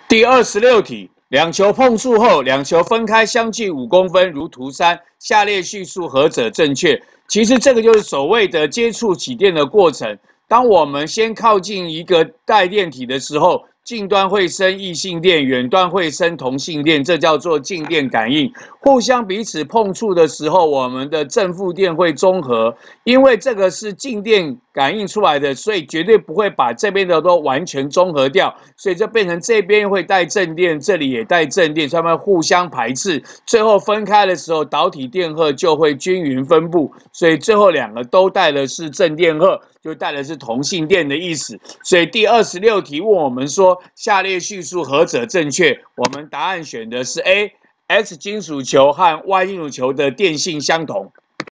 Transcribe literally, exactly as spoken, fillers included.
第二十六题，两球碰触后，两球分开相距五公分，如图三。下列叙述何者正确？其实这个就是所谓的接触起电的过程。当我们先靠近一个带电体的时候，近端会生异性电，远端会生同性电，这叫做静电感应。互相彼此碰触的时候，我们的正负电会中和。因为这个是静电感应出来的，所以绝对不会把这边的都完全中和掉，所以就变成这边会带正电，这里也带正电，它们互相排斥，最后分开的时候，导体电荷就会均匀分布，所以最后两个都带的是正电荷，就带的是同性电的意思。所以第二十六题问我们说，下列叙述何者正确？我们答案选的是 A，X 金属球和 Y 金属球的电性相同。